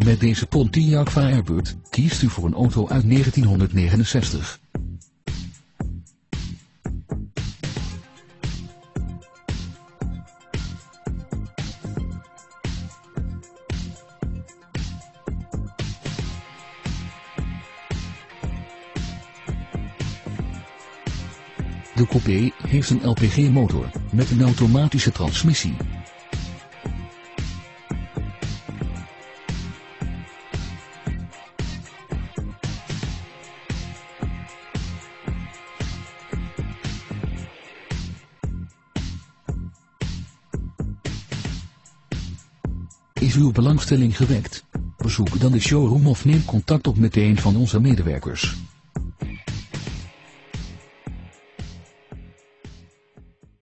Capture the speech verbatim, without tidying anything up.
Met deze Pontiac Firebird kiest u voor een auto uit negentienhonderdnegenenzestig. De coupé heeft een L P G-motor met een automatische transmissie. Is uw belangstelling gewekt? Bezoek dan de showroom of neem contact op met een van onze medewerkers.